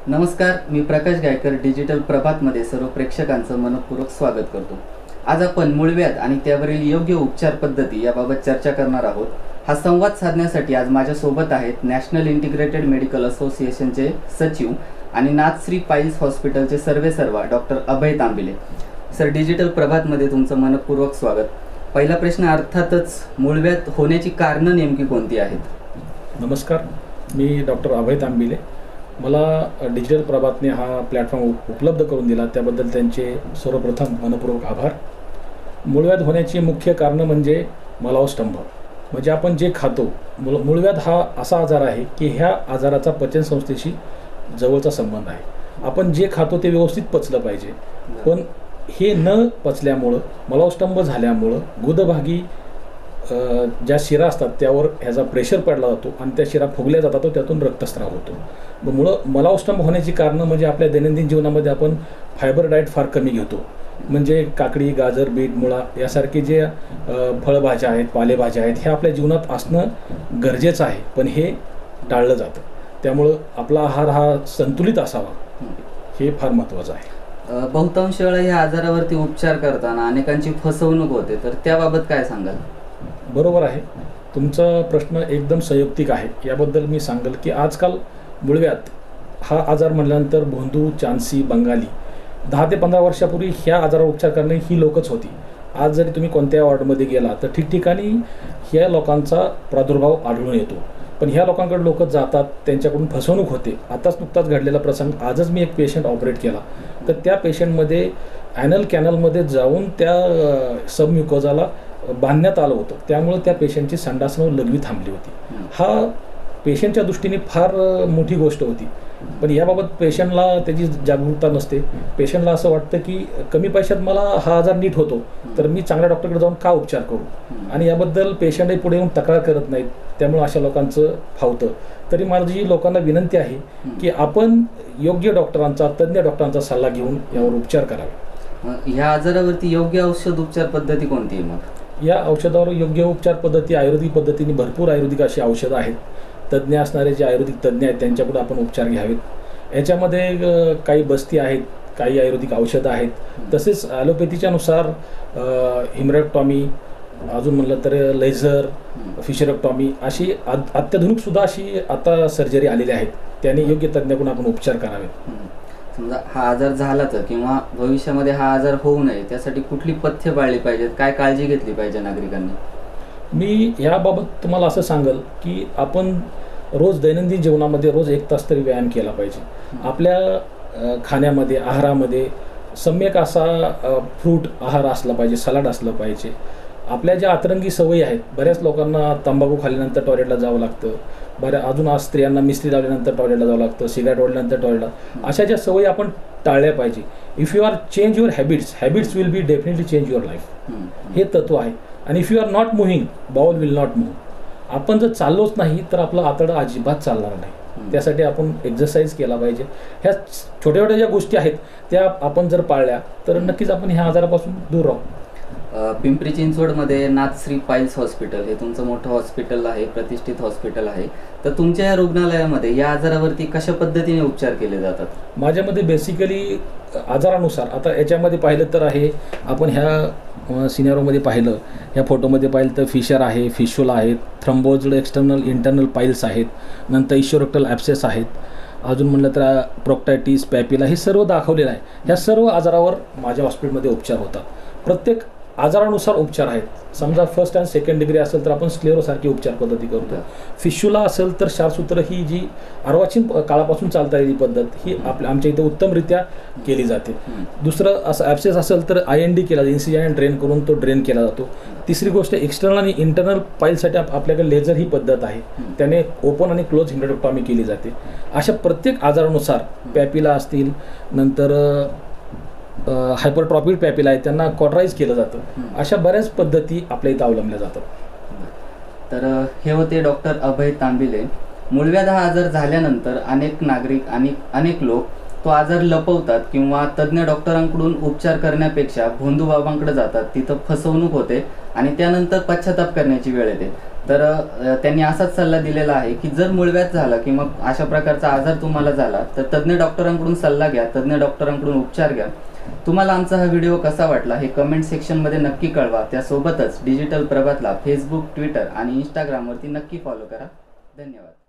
नमस्कार, मी प्रकाश गायकर डिजिटल प्रभातमध्ये सर्व प्रेक्षकांचं मनपूर्वक स्वागत करतो। आज आपण मूळव्याध आणि त्यावरील योग्य उपचार पद्धती याबाबत चर्चा करणार आहोत। हा संवाद साधण्यासाठी आज माझ्या सोबत आहेत नॅशनल इंटिग्रेटेड मेडिकल असोसिएशनचे सचिव आणि नाथश्री पाईल्स हॉस्पिटलचे सर्वेसर्वा doctor Abhay Tambile. Sir, digital प्रभातमध्ये तुमचं मनपूर्वक स्वागत। पहिला प्रश्न अर्थातच मूळव्याध होण्याची कारणं नेमकी कोणती आहेत? नमस्कार, मी डॉक्टर अभय तांबिले। मला डिजिटल प्रभातने हा प्लॅटफॉर्म उपलब्ध करून दिला त्याबद्दल त्यांचे सर्वप्रथम मनपूर्वक आभार। मूळव्याध होण्याची मुख्य कारणं म्हणजे मलावस्तंभ, म्हणजे आपण जे खातो। मूळव्याध हा असा आजार आहे की ह्या आजाराचा पचनसंस्थेशी जवळचा संबंध आहे। आपण जे खातो ते व्यवस्थित पचलं पाहिजे, पण हे न पचल्यामुळं मलावस्तंभ झाल्यामुळं गुदभागी ज्या शिरा असतात त्यावर ह्याचा प्रेशर पडला जातो आणि त्या शिरा फुगल्या जातात, त्यातून रक्तस्राव होतो। मलावस्तंभ होण्याची कारणं म्हणजे आपल्या दैनंदिन जीवनामध्ये आपण फायबर डाएट फार कमी घेतो, म्हणजे काकडी, गाजर, बीट, मुळा यासारखे जे फळभाज्या आहेत, पालेभाज्या आहेत, हे आपल्या जीवनात असणं गरजेचं आहे, पण हे टाळलं जातं। त्यामुळं आपला आहार हा संतुलित असावा, हे फार महत्त्वाचं आहे। बहुतांश वेळा या आजारावरती उपचार करताना अनेकांची फसवणूक होते, तर त्याबाबत काय सांगाल? बरोबर आहे, तुमचा प्रश्न एकदम संयुक्तिक आहे। याबद्दल मी सांगेल की आजकाल मूळव्याध हा आजार म्हटल्यानंतर भोंदू, चान्सी, बंगाली 10 ते 15 वर्षापूर्वी ह्या आजारावर उपचार करणे ही लोकच होती। आज जरी तुम्ही कोणत्या वॉर्डमध्ये गेला तर ठिकठिकाणी ह्या लोकांचा प्रादुर्भाव आढळून येतो, पण ह्या लोकांकडे लोक जातात, त्यांच्याकडून फसवणूक होते। आताच नुकताच घडलेला प्रसंग, आजच मी एक पेशंट ऑपरेट केला, तर त्या पेशंटमध्ये ॲनल कॅनलमध्ये जाऊन त्या सबम्युकोजाला बांधण्यात आलं होतं, त्यामुळे त्या पेशंटची संडासनं लघवी थांबली होती। हा पेशंटच्या दृष्टीने फार मोठी गोष्ट होती, पण याबाबत पेशंटला त्याची जागरूकता नसते। पेशंटला असं वाटतं की कमी पैशात मला हा आजार नीट होतो, तर मी चांगल्या डॉक्टरकडे जाऊन का उपचार करू, आणि याबद्दल पेशंटही पुढे येऊन तक्रार करत नाहीत, त्यामुळे अशा लोकांचं फावतं। तरी माझी लोकांना विनंती आहे की आपण योग्य डॉक्टरांचा, तज्ज्ञ डॉक्टरांचा सल्ला घेऊन यावर उपचार करावे। ह्या आजारावरती योग्य औषध उपचार पद्धती कोणती आहे? मग या औषधावर योग्य उपचार पद्धती आयुर्वेदिक पद्धतीने भरपूर आयुर्वेदिक अशी औषधं आहेत। तज्ज्ञ असणारे जे आयुर्वेदिक तज्ज्ञ आहेत त्यांच्याकडून आपण उपचार घ्यावेत। याच्यामध्ये काही बस्ती आहेत, काही आयुर्वेदिक औषधं आहेत, तसेच ॲलोपॅथीच्या नुसार हिमरेक्टॉमी, अजून म्हणलं तर लेझर, फिशरेक्टॉमी अशी अत्याधुनिकसुद्धा अशी आता सर्जरी आलेली आहेत, त्याने योग्य तज्ज्ञाकडून आपण उपचार करावेत। समजा हा आजार झाला तर किंवा भविष्यामध्ये हा आजार होऊ नये त्यासाठी कुठली पथ्य पाळली पाहिजेत, काय काळजी घेतली पाहिजे नागरिकांनी? मी याबाबत तुम्हाला असं सांगेल की आपण रोज दैनंदिन जीवनामध्ये रोज 1 तास तरी व्यायाम केला पाहिजे। आपल्या खाण्यामध्ये, आहारामध्ये सम्यक असा फ्रूट आहार असला पाहिजे, सलाड असलं पाहिजे। आपल्या ज्या अतरंगी सवयी आहेत, बऱ्याच लोकांना तंबाखू खाल्ल्यानंतर टॉयलेटला जावं लागतं, अजून आज स्त्रियांना मिस्त्री लावल्यानंतर टॉयलेटला जावं लागतं, सिगारेट ओढल्यानंतर टॉयलेटला, अशा ज्या सवयी आपण टाळल्या पाहिजे। If you are change your habits will be definitely change your life, हे तत्व आहे। आणि if you are not moving, bowel will not move. आपण जर चाललोच नाही तर आपलं आतडं अजिबात चालणार नाही। त्यासाठी आपण एक्सरसाइज केला पाहिजे। ह्या छोट्या छोट्या ज्या गोष्टी आहेत त्या आपण जर पाळल्या तर नक्कीच आपण ह्या आजारापासून दूर राहू। पिंपरी चिंचवडमध्ये नाथश्री पाईल्स हॉस्पिटल हे तुमचं मोठं हॉस्पिटल आहे, प्रतिष्ठित हॉस्पिटल आहे, तर तुमच्या या रुग्णालयामध्ये या आजारावरती कशा पद्धतीने उपचार केले जातात? माझ्यामध्ये बेसिकली आजारानुसार, आता याच्यामध्ये पाहिलं तर आहे, आपण ह्या सिनेरोमध्ये पाहिलं, ह्या फोटोमध्ये पाहिलं तर फिशर आहे, फिशोला आहेत, थ्रम्बोज्ड एक्सटर्नल इंटरनल पाईल्स आहेत, नंतर इशोरेक्टल ॲब्सेस आहेत, अजून म्हणलं तर प्रोक्टायटिस, पॅपिला, हे सर्व दाखवलेलं आहे। ह्या सर्व आजारावर माझ्या हॉस्पिटलमध्ये उपचार होतात। प्रत्येक आजारानुसार उपचार आहेत। समजा फर्स्ट अँड सेकंड डिग्री असेल तर आपण स्क्लेरोसारखी उपचार पद्धती करतो। फिशुला असेल तर क्षारसूत्र ही जी अर्वाचीन काळापासून चालता आलेली पद्धत ही आमच्या इथे उत्तमरित्या केली जाते। दुसरं असं ॲब्सेस असेल तर IND केला, इन्सिजन ड्रेन करून तो ड्रेन केला जातो। तिसरी गोष्ट एक्सटर्नल आणि इंटरनल पाईलसाठी आपल्याकडे लेझर ही पद्धत आहे, त्याने ओपन आणि क्लोज हिमरेक्टॉमी केली जाते। अशा प्रत्येक आजारानुसार पॅपिला असतील, नंतर हायपरट्रॉपिक पॅपिला आहे, त्यांना कॉटराईज केलं जातं। अशा बऱ्याच पद्धती आपल्या इथं अवलंबल्या जातात। तर हे होते डॉक्टर अभय तांबिले। मूळव्याध हा आजार झाल्यानंतर अनेक नागरिक आणि अनेक लोक तो आजार लपवतात किंवा तज्ज्ञ डॉक्टरांकडून उपचार करण्यापेक्षा भोंदूबाबांकडे जातात, तिथं फसवणूक होते आणि त्यानंतर पश्चाताप करण्याची वेळ येते। तर त्यांनी असाच सल्ला दिलेला आहे की जर मूळव्याध झाला किंवा अशा प्रकारचा आजार तुम्हाला झाला तर तज्ज्ञ डॉक्टरांकडून सल्ला घ्या, तज्ज्ञ डॉक्टरांकडून उपचार घ्या. तुम्हाला आमचा हा व्हिडिओ कसा वाटला हे कमेंट सेक्शनमध्ये नक्की कळवा. त्यासोबतच डिजिटल प्रभातला फेसबुक, ट्विटर आणि इंस्टाग्रामवरती नक्की फॉलो करा. धन्यवाद.